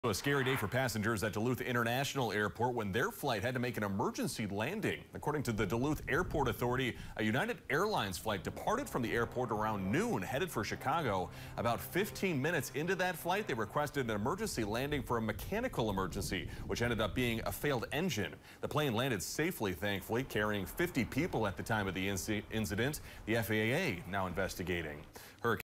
A scary day for passengers at Duluth International Airport when their flight had to make an emergency landing. According to the Duluth Airport Authority, a United Airlines flight departed from the airport around noon, headed for Chicago. About 15 minutes into that flight, they requested an emergency landing for a mechanical emergency, which ended up being a failed engine. The plane landed safely, thankfully, carrying 50 people at the time of the incident. The FAA now investigating.